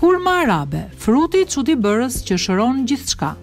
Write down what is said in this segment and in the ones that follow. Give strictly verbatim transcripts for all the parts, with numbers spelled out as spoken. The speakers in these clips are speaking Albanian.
Hurma arabe, fruti çuditëbërës që shëron gjithçka.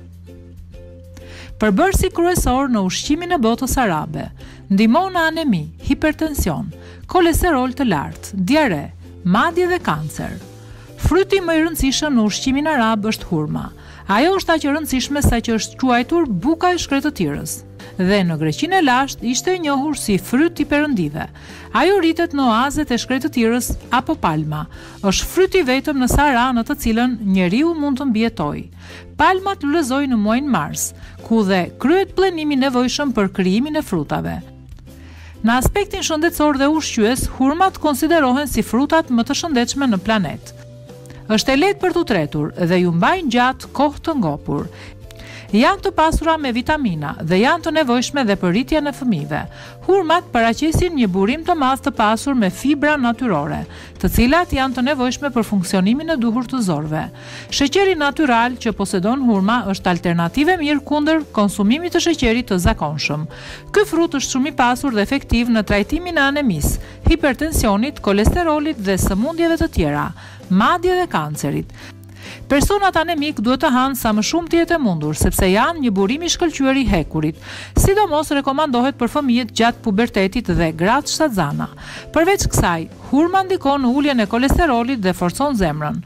Përbërësi kryesor në ushqimin e botës arabe, ndihmon në anemi, hipertension, kolesterol të lartë, diare, madje dhe kancer. Fryti më i rëndësishëm në ushqimin arab është hurma. Ajo është aq e rëndësishme sa që është quajtur buka e shkretëtirës. Dhe në Greqinë e lashtë ishte e njohur si fryt i perëndive. Ajo rritet në oazet e shkretëtirës apo palma. Është fryti vetëm në Sahara në të cilën njeriu mund të mbijetojë. Palmat lullëzojnë në muajin mars, ku dhe kryhet plenimi i nevojshëm për krijimin e frutave. Në aspektin shëndetësor dhe ushqyes, hurmat konsiderohen si frutat më të shëndetshme në planet. Është e lehtë për t'u tretur dhe ju mbajnë gjatë kohë të ngopur. Janë të pasura me vitamina dhe janë të nevojshme dhe për rritjen e fëmijëve. Hurmat paraqesin një burim të madh të pasur me fibra natyrore, të cilat janë të nevojshme për funksionimin e duhur të zorëve. Sheqeri natyral që posedon hurma është alternativë mirë kundër konsumimit të sheqerit të zakonshëm. Ky frut është shumë i pasur dhe efektiv në trajtimin e anemisë, hipertensionit, kolesterolit dhe sëmundjeve të tjera, madje dhe kancerit. Personat anemik duhet të hanë sa më shumë të jetë e mundur, sepse janë një burim i shkëlqyer i hekurit. Sidomos rekomandohet për fëmijët gjatë pubertetit dhe gratë shtatzana. Përveç kësaj, hurma ndikon në uljen e kolesterolit dhe forcon zemrën.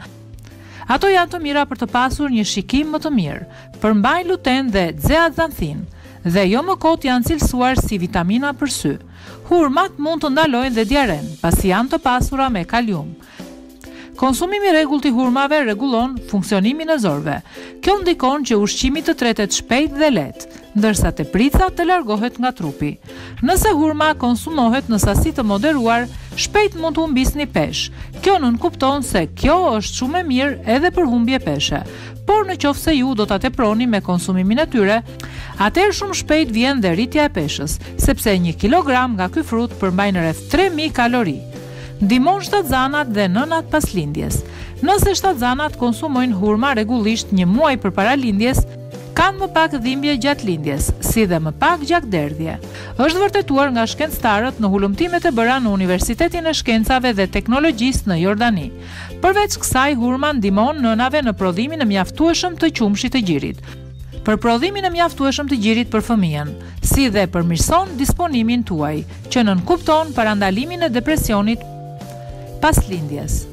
Ato janë të mira për të pasur një shikim më të mirë, përmbajnë luten dhe zeaxanthin, dhe jo më kot janë cilësuar si vitamina për sy. Hurmat mund të ndalojnë dhe diaren, pasi janë të pasura me kalium. Konsumimi i rregullt i hurmave rregullon funksionimin e zorëve. Kjo ndikon që ushqimi të tretet shpejt dhe lehtë, ndërsa teprica të largohet nga trupi. Nëse hurma konsumohet në sasi të moderuar, shpejt mund të humbisni peshë. Kjo nënkupton se kjo është shumë e mirë edhe për humbje peshe. Por në qoftë se ju do ta teproni me konsumimin e tyre, atëherë shumë shpejt vjen dhe rritja e peshës, sepse një kilogram nga ky frut përmbajnë rreth tre mijë kalori. Ndihmon shtatzanat dhe nënat pas lindjes. Nëse shtatzanat konsumojnë hurma rregullisht një muaj përpara lindjes, kanë më pak dhimbje gjatë lindjes, si dhe më pak gjakderdhje. Është vërtetuar nga shkencëtarët në hulumtimet e bëra në Universitetin e Shkencave dhe Teknologjisë në Jordani. Përveç kësaj, hurma ndihmon nënave në prodhimin e mjaftueshëm të qumshit të gjirit, për prodhimin e mjaftueshëm të gjirit për fëmijën, si dhe përmirëson disponimin tuaj, që nënkupton parandalimin e depresionit pas lindjes.